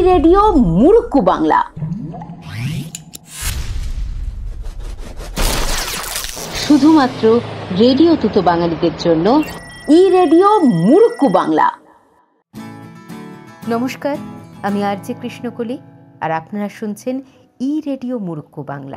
Radio murukku Bangla. শুধুমাত্র radio তুতো বাঙালিদের জন্য রেডিও মুরুক্কু বাংলা। নমস্কার, আমি আরজে কৃষ্ণকলি, আর আপনারা শুনছেন রেডিও মুরুক্কু বাংলা।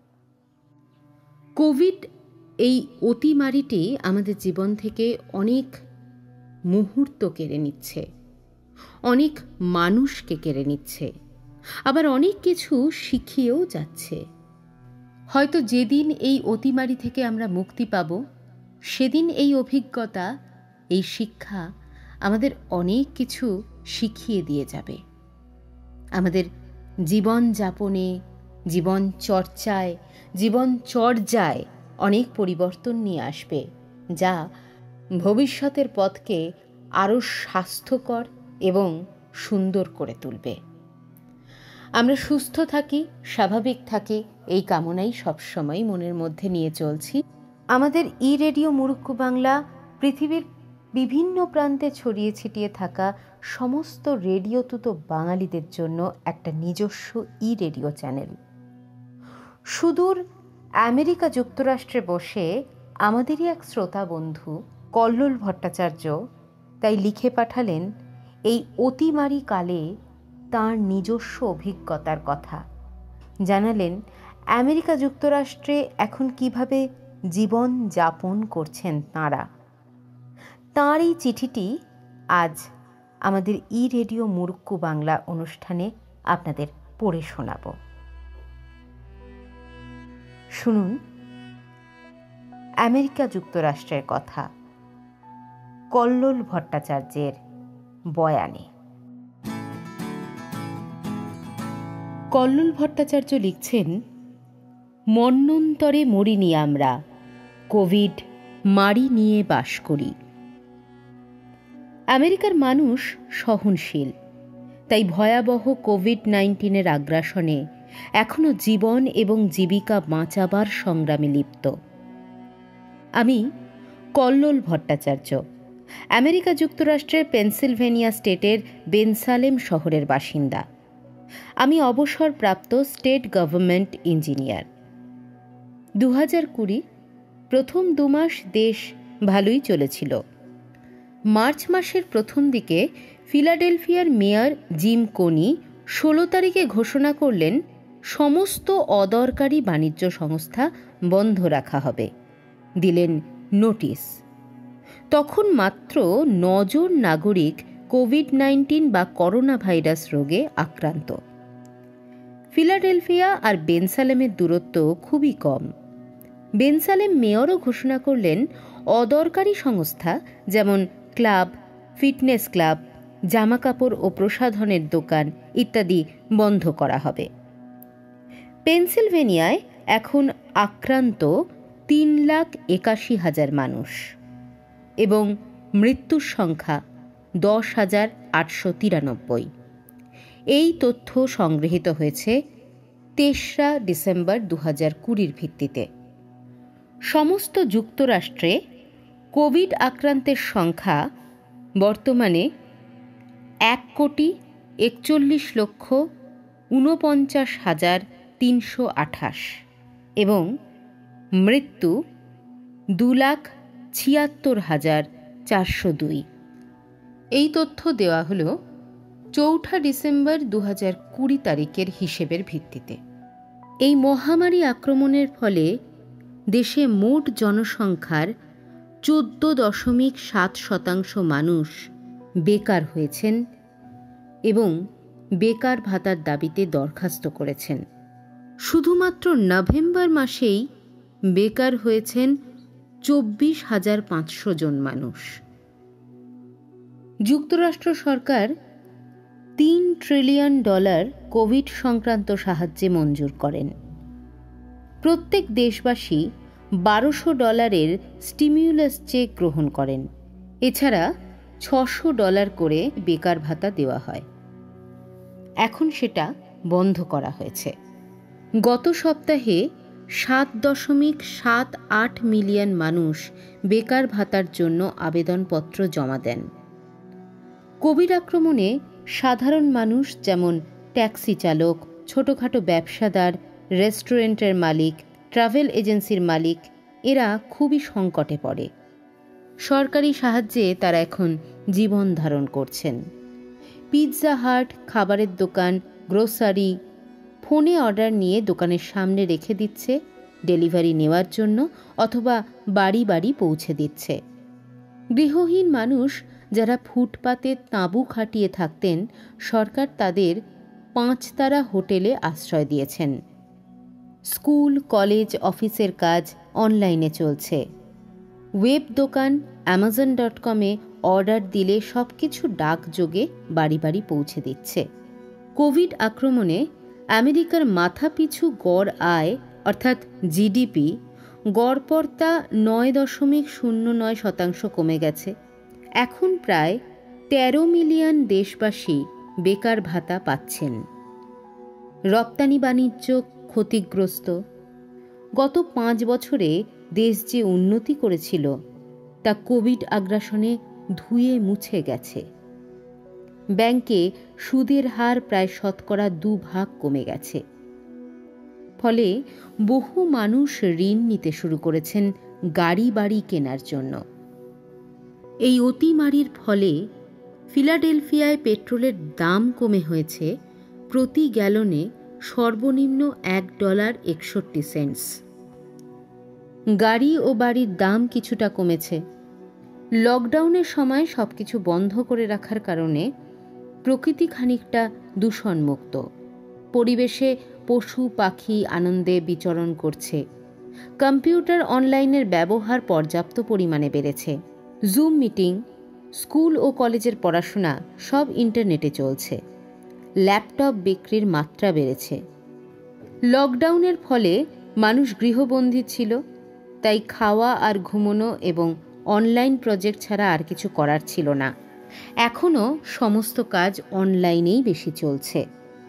কোভিড এই অতিমারিটি আমাদের জীবন থেকে অনেক মুহূর্ত কেড়ে নিচ্ছে, অনেক মানুষকে কেড়ে নিচ্ছে, আবার অনেক কিছু শিখিয়েও যাচ্ছে। হয়তো যেদিন এই অতিমারি থেকে আমরা মুক্তি পাব, সেদিন এই অভিজ্ঞতা, এই শিক্ষা আমাদের অনেক কিছু শিখিয়ে দিয়ে যাবে। আমাদের জীবন যাপনে, জীবন চর্চায়, জীবন চর্যায় অনেক পরিবর্তন নিয়ে আসবে, যা ভবিষ্যতের পথকে আরও স্বাস্থ্যকর এবং সুন্দর করে তুলবে। আমরা সুস্থ থাকি, স্বাভাবিক থাকি, এই কামনাই সবসময় মনের মধ্যে নিয়ে চলছি। আমাদের রেডিও মুরুক্কু বাংলা পৃথিবীর বিভিন্ন প্রান্তে ছড়িয়ে ছিটিয়ে থাকা সমস্ত রেডিও তুতো বাঙালিদের জন্য একটা নিজস্ব রেডিও চ্যানেল। সুদূর আমেরিকা যুক্তরাষ্ট্রে বসে আমাদেরই এক শ্রোতা বন্ধু কল্লোল ভট্টাচার্য তাই লিখে পাঠালেন এই অতিমারি কালে তাঁর নিজস্ব অভিজ্ঞতার কথা। জানালেন আমেরিকা যুক্তরাষ্ট্রে এখন কিভাবে জীবন যাপন করছেন তাঁরা। তাঁর এই চিঠিটি আজ আমাদের রেডিও মুরুক্কু বাংলা অনুষ্ঠানে আপনাদের পড়ে শোনাব। শুনুন আমেরিকা যুক্তরাষ্ট্রের কথা কল্লোল ভট্টাচার্যের বয়ানে। কল্লোল ভট্টাচার্য লিখছেন, মন্বন্তরে মরিনি আমরা, কোভিড মারি নিয়ে বাস করি। আমেরিকার মানুষ সহনশীল, তাই ভয়াবহ কোভিড-19 আগ্রাসনে এখনো জীবন এবং জীবিকা বাঁচাবার সংগ্রামে লিপ্ত। আমি কল্লোল ভট্টাচার্য, আমেরিকা যুক্তরাষ্ট্রের পেনসিলভেনিয়া স্টেটের বেনসালেম শহরের বাসিন্দা। আমি অবসরপ্রাপ্ত স্টেট গভর্নমেন্ট ইঞ্জিনিয়ার। 2020 প্রথম 2 মাস দেশ ভালোই চলেছিল। মার্চ মাসের প্রথম দিকে ফিলাডেলফিয়ার মেয়র জিম কোনি 16 তারিখে ঘোষণা করলেন সমস্ত অদরকারি বাণিজ্য সংস্থা বন্ধ রাখা হবে। দিলেন নোটিশ। তখন মাত্র 9 জন নাগরিক কোভিড-19 বা করোনা ভাইরাস রোগে আক্রান্ত। ফিলাডেলফিয়া আর বেনসালেমের দূরত্ব খুবই কম। বেনসালেম মেয়রও ঘোষণা করলেন অদরকারি সংস্থা যেমন ক্লাব, ফিটনেস ক্লাব, জামাকাপড় ও প্রসাধনের দোকান ইত্যাদি বন্ধ করা হবে। পেনসিলভেনিয়ায় এখন আক্রান্ত 3,81,000 মানুষ এবং মৃত্যুর সংখ্যা 10,893। এই তথ্য সংগৃহীত হয়েছে 3রা ডিসেম্বর 2020 ভিত্তিতে। সমস্ত যুক্তরাষ্ট্রে কোভিড আক্রান্তের সংখ্যা বর্তমানে 1,41,49,328 এবং মৃত্যু 2,76,402। এই তথ্য দেওয়া হলো 4 ডিসেম্বর 2020 তারিখের হিসেবের ভিত্তিতে। এই মহামারী আক্রমণের ফলে দেশে মোট জনসংখ্যার 14.7% মানুষ বেকার হয়েছেন এবং বেকার ভাতার দাবিতে দরখাস্ত করেছেন। শুধুমাত্র নভেম্বর মাসেই বেকার হয়েছেন 24,500 জন মানুষ। যুক্তরাষ্ট্র সরকার $3 ট্রিলিয়ন কোভিড সংক্রান্ত সাহায্যে মঞ্জুর করেন। প্রত্যেক দেশবাসী $1,200 স্টিমিউলাস চেক গ্রহণ করেন। এছাড়া $600 করে বেকার ভাতা দেওয়া হয়। এখন সেটা বন্ধ করা হয়েছে। গত সপ্তাহে 7.78 মিলিয়ন মানুষ বেকার ভাতার জন্য আবেদনপত্র জমা দেন। কোভিড আক্রমণে সাধারণ মানুষ যেমন ট্যাক্সি চালক, ছোটোখাটো ব্যবসাদার, রেস্টুরেন্টের মালিক, ট্রাভেল এজেন্সির মালিক, এরা খুবই সংকটে পড়ে। সরকারি সাহায্যে তারা এখন জীবন ধারণ করছেন। পিৎজা হাট, খাবারের দোকান, গ্রোসারি ফোনে অর্ডার নিয়ে দোকানের সামনে রেখে দিচ্ছে ডেলিভারি নেওয়ার জন্য, অথবা বাড়ি বাড়ি পৌঁছে দিচ্ছে। গৃহহীন মানুষ যারা ফুটপাতে তাঁবু খাটিয়ে থাকতেন, সরকার তাদের 5 তারা হোটেলে আশ্রয় দিয়েছেন। স্কুল, কলেজ, অফিসের কাজ অনলাইনে চলছে। ওয়েব দোকান amazon.com-এ অর্ডার দিলে সব কিছু ডাকযোগে বাড়ি বাড়ি পৌঁছে দিচ্ছে। কোভিড আক্রমণে আমেরিকার মাথাপিছু গড় আয় অর্থাৎ জিডিপি গড়পড়তা 9.09% কমে গেছে। এখন প্রায় 13 মিলিয়ন দেশবাসী বেকার ভাতা পাচ্ছেন। রপ্তানি বাণিজ্য ক্ষতিগ্রস্ত। গত 5 বছরে দেশ যে উন্নতি করেছিল তা কোভিড আগ্রাসনে ধুয়ে মুছে গেছে। ব্যাংকে সুদের হার প্রায় 2% কমে গেছে। ফলে বহু মানুষ ঋণ নিতে শুরু করেছেন গাড়ি বাড়ি কেনার জন্য। এই অতিমারির ফলে ফিলাডেলফিয়ায় পেট্রোলের দাম কমে হয়েছে প্রতি গ্যালনে সর্বনিম্ন $1.61। গাড়ি ও বাড়ির দাম কিছুটা কমেছে। লকডাউনের সময় সবকিছু বন্ধ করে রাখার কারণে প্রকৃতি খানিকটা দূষণমুক্ত। পরিবেশে পশু পাখি আনন্দে বিচরণ করছে। কম্পিউটার অনলাইনের ব্যবহার পর্যাপ্ত পরিমাণে বেড়েছে। জুম মিটিং, স্কুল ও কলেজের পড়াশোনা সব ইন্টারনেটে চলছে। ল্যাপটপ বিক্রির মাত্রা বেড়েছে। লকডাউনের ফলে মানুষ গৃহবন্দী ছিল, তাই খাওয়া আর ঘুমানো এবং অনলাইন প্রজেক্ট ছাড়া আর কিছু করার ছিল না। এখনও সমস্ত কাজ অনলাইনেই বেশি চলছে।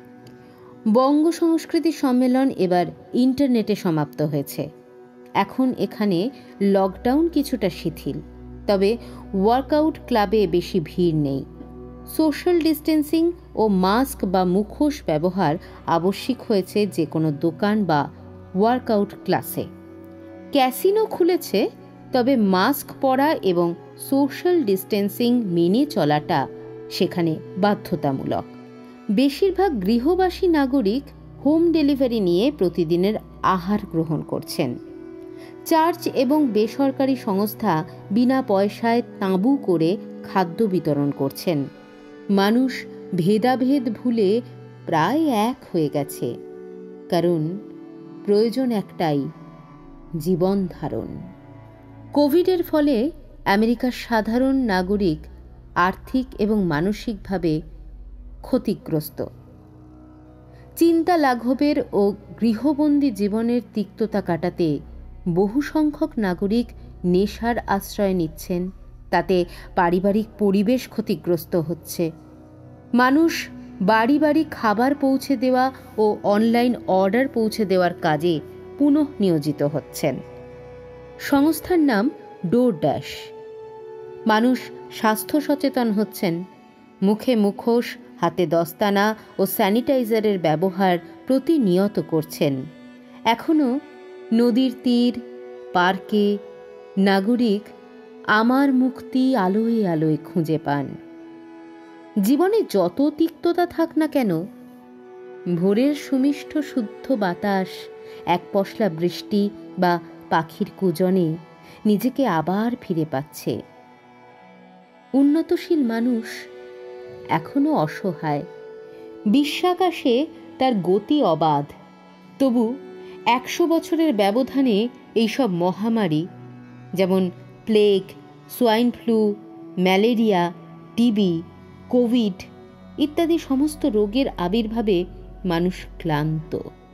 বঙ্গ সংস্কৃতি সম্মেলন এবার ইন্টারনেটে সমাপ্ত হয়েছে। এখন এখানে লকডাউন কিছুটা শিথিল, তবে ওয়ার্কআউট ক্লাবে বেশি ভিড় নেই। সোশ্যাল ডিস্টেন্সিং ও মাস্ক বা মুখোশ ব্যবহার আবশ্যিক হয়েছে যে কোনো দোকান বা ওয়ার্কআউট ক্লাসে। ক্যাসিনো খুলেছে, তবে মাস্ক পরা এবং সোশ্যাল ডিস্টেন্সিং মেনে চলাটা সেখানে বাধ্যতামূলক। বেশিরভাগ গৃহবাসী নাগরিক হোম ডেলিভারি নিয়ে প্রতিদিনের আহার গ্রহণ করছেন। চার্চ এবং বেসরকারি সংস্থা বিনা পয়সায় তাঁবু করে খাদ্য বিতরণ করছেন। মানুষ ভেদাভেদ ভুলে প্রায় এক হয়ে গেছে, কারণ প্রয়োজন একটাই, জীবন ধারণ। কোভিডের ফলে আমেরিকার সাধারণ নাগরিক আর্থিক এবং মানসিকভাবে ক্ষতিগ্রস্ত। চিন্তা লাঘবের ও গৃহবন্দী জীবনের তিক্ততা কাটাতে বহু সংখ্যক নাগরিক নেশার আশ্রয় নিচ্ছেন। তাতে পারিবারিক পরিবেশ ক্ষতিগ্রস্ত হচ্ছে। মানুষ বাড়ি বাড়ি খাবার পৌঁছে দেওয়া ও অনলাইন অর্ডার পৌঁছে দেওয়ার কাজে পুনঃ নিয়োজিত হচ্ছেন। সংস্থার নাম ডোরড্যাশ। মানুষ স্বাস্থ্য সচেতন হচ্ছেন। মুখে মুখোশ, হাতে দস্তানা ও স্যানিটাইজারের ব্যবহার প্রতিনিয়ত করছেন। এখনও নদীর তীর, পার্কে নাগরিক আমার মুক্তি আলোয় আলোয় খুঁজে পান। জীবনে যত তিক্ততা থাক না কেন, ভোরের সুমিষ্ট শুদ্ধ বাতাস, এক পশলা বৃষ্টি বা পাখির কুজনে নিজেকে আবার ফিরে পাচ্ছে। উন্নতশীল মানুষ এখনো অসহায়। বিশ্বাকাশে তার গতি অবাধ। তবু 100 বছরের ব্যবধানে এইসব মহামারী যেমন plague, swine flu, malaria, TB, Covid ইত্যাদি সমস্ত রোগের আবির্ভাবে মানুষ ক্লান্ত।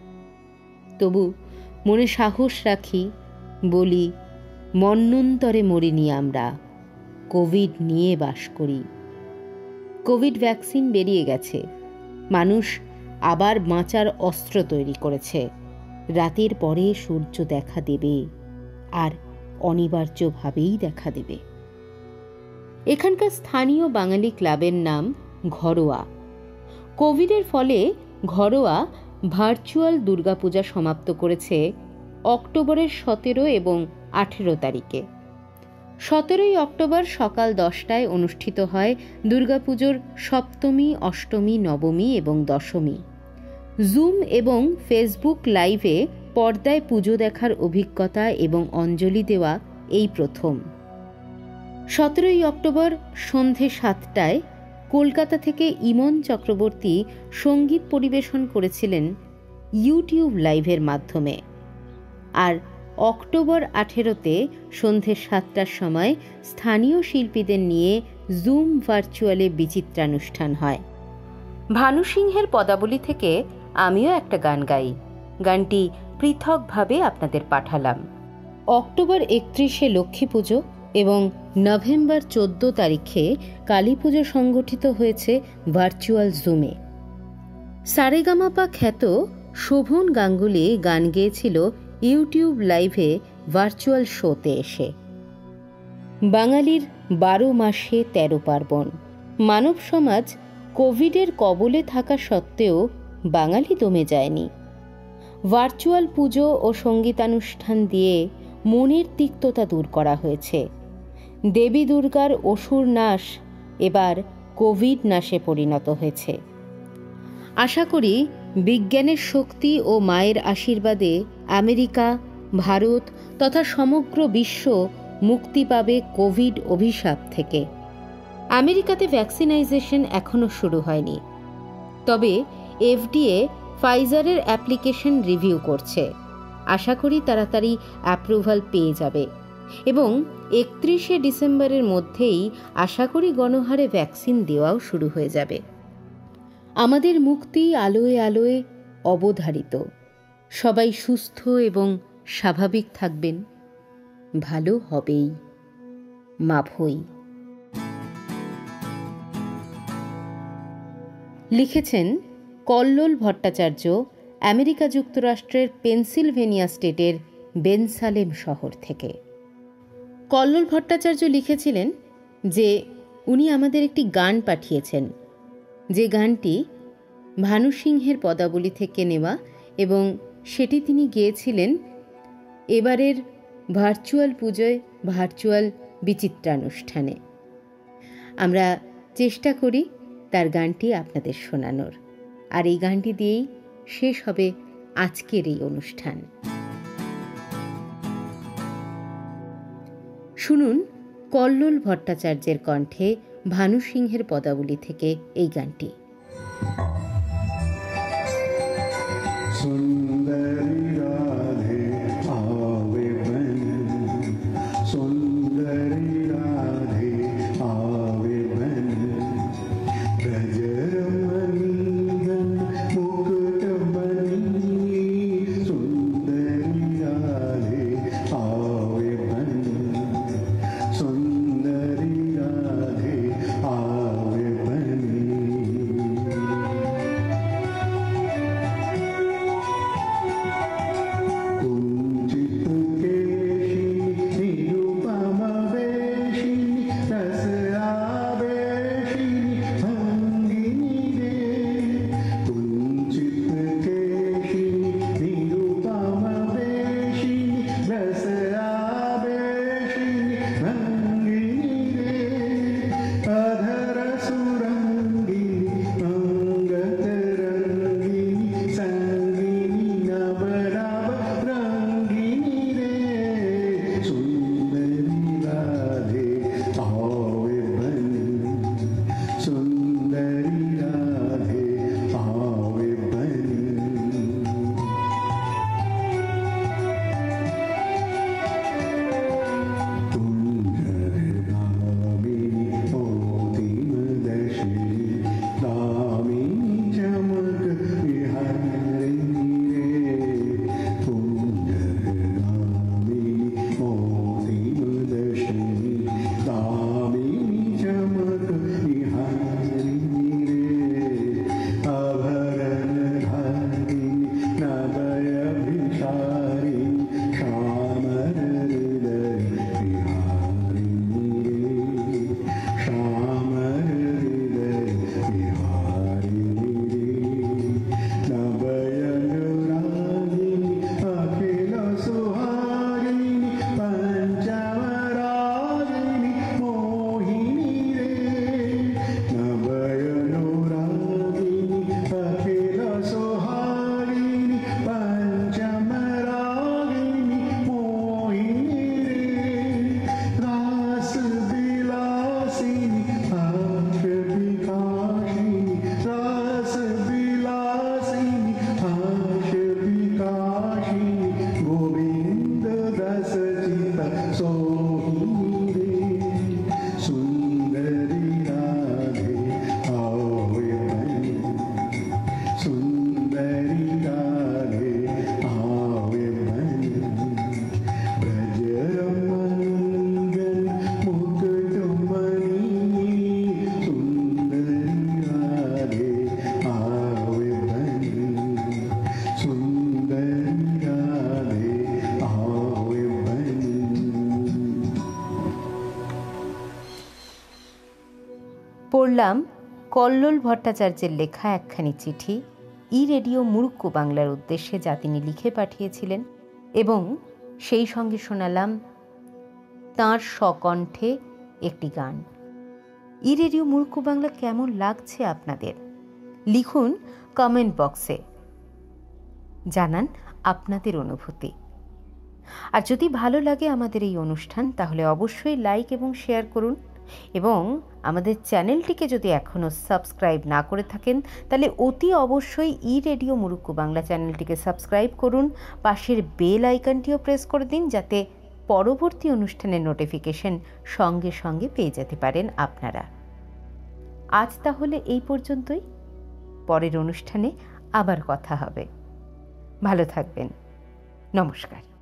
তবু মনে সাহস রাখি, বলি মন্বন্তরে মরিনি আমরা, কোভিড নিয়ে বাস করি। কোভিড ভ্যাকসিন বেরিয়ে গেছে। মানুষ আবার বাঁচার অস্ত্র তৈরি করেছে। রাতের পরে সূর্য দেখা দেবে, আর অনিবার্যভাবেই দেখা দেবে। এখানকার স্থানীয় বাঙালি ক্লাবের নাম ঘরোয়া। কোভিডের ফলে ঘরোয়া ভার্চুয়াল দুর্গাপূজা সমাপ্ত করেছে অক্টোবরের 17 এবং 18 তারিখে। 17ই অক্টোবর সকাল 10টায় অনুষ্ঠিত হয় দুর্গাপুজোর সপ্তমী, অষ্টমী, নবমী এবং দশমী। জুম এবং ফেসবুক লাইভে পর্দায় পুজো দেখার অভিজ্ঞতা এবং অঞ্জলি দেওয়া এই প্রথম। 17ই অক্টোবর সন্ধে 7টায় কলকাতা থেকে ইমন চক্রবর্তী সঙ্গীত পরিবেশন করেছিলেন ইউটিউব লাইভের মাধ্যমে। আর অক্টোবর 18তে সন্ধে 7টার সময় স্থানীয় শিল্পীদের নিয়ে জুম ভার্চুয়ালে বিচিত্রানুষ্ঠান হয়। ভানু সিংহের পদাবলী থেকে আমিও একটা গান গাই। গানটি পৃথকভাবে আপনাদের পাঠালাম। অক্টোবর 31-এ লক্ষ্মী পুজো এবং নভেম্বর 14 তারিখে কালী পুজো সংগঠিত হয়েছে ভার্চুয়াল জুমে। সারেগামাপা খ্যাত শোভন গাঙ্গুলি গান গেয়েছিল ইউটিউব লাইভে ভার্চুয়াল শোতে এসে। বাঙালির 12 মাসে 13 পার্বণ। মানব সমাজ কোভিডের কবলে থাকা সত্ত্বেও বাঙালি দমে যায়নি। ভার্চুয়াল পুজো ও সঙ্গীতানুষ্ঠান দিয়ে মনের তিক্ততা দূর করা হয়েছে। দেবী দুর্গার অসুর নাশ এবার কোভিড নাশে পরিণত হয়েছে। আশা করি বিজ্ঞানের শক্তি ও মায়ের আশীর্বাদে আমেরিকা, ভারত তথা সমগ্র বিশ্ব মুক্তি পাবে কোভিড অভিশাপ থেকে। আমেরিকাতে ভ্যাকসিনাইজেশন এখনও শুরু হয়নি, তবে এফডিএ ফাইজারের অ্যাপ্লিকেশন রিভিউ করছে। আশা করি তাড়াতাড়ি অ্যাপ্রুভাল পেয়ে যাবে এবং 31শে ডিসেম্বরের মধ্যেই আশা করি গণহারে ভ্যাকসিন দেওয়াও শুরু হয়ে যাবে। আমাদের মুক্তি আলোয় আলোয় অবধারিত। সবাই সুস্থ এবং স্বাভাবিক থাকবেন, ভালো হবেই, মাভই। লিখেছেন কল্লোল ভট্টাচার্য, আমেরিকা যুক্তরাষ্ট্রের পেনসিলভেনিয়া স্টেটের বেনসালেম শহর থেকে। কল্লোল ভট্টাচার্য লিখেছিলেন যে উনি আমাদের একটি গান পাঠিয়েছেন, যে গানটি ভানু সিংহের পদাবলী থেকে নেওয়া এবং সেটি তিনি গেয়েছিলেন এবারের ভার্চুয়াল পুজোয় ভার্চুয়াল বিচিত্রানুষ্ঠানে। আমরা চেষ্টা করি তার গানটি আপনাদের শোনানোর, আর এই গানটি দিয়েই শেষ হবে আজকের এই অনুষ্ঠান। শুনুন কল্লোল ভট্টাচার্যের কণ্ঠে ভানু সিংহের পদাবলী থেকে এই গানটি। सुंदरी राधे आवे बन, सुंदरी राधे आवे बन, गजरमणीगन मुकुटमणि, सुंदरी राधे आवे बन, सुंदरी राधे आवे बन। পড়লাম কল্লোল ভট্টাচার্যের লেখা একখানি চিঠি ই রেডিও মুরুক্কু বাংলার উদ্দেশ্যে, যা তিনি লিখে পাঠিয়েছিলেন, এবং সেই সঙ্গে শোনালাম তাঁর স্বকণ্ঠে একটি গান। ই রেডিও মুরুক্কু বাংলা কেমন লাগছে আপনাদের? লিখুন কমেন্ট বক্সে, জানান আপনাদের অনুভূতি। আর যদি ভালো লাগে আমাদের এই অনুষ্ঠান, তাহলে অবশ্যই লাইক এবং শেয়ার করুন, এবং আমাদের চ্যানেলটিকে যদি এখনও সাবস্ক্রাইব না করে থাকেন, তাহলে অতি অবশ্যই ই রেডিও মুরুক্কু বাংলা চ্যানেলটিকে সাবস্ক্রাইব করুন। পাশের বেল আইকনটিও প্রেস করে দিন, যাতে পরবর্তী অনুষ্ঠানের নোটিফিকেশন সঙ্গে সঙ্গে পেয়ে যেতে পারেন আপনারা। আজ তাহলে এই পর্যন্তই। পরের অনুষ্ঠানে আবার কথা হবে। ভালো থাকবেন। নমস্কার।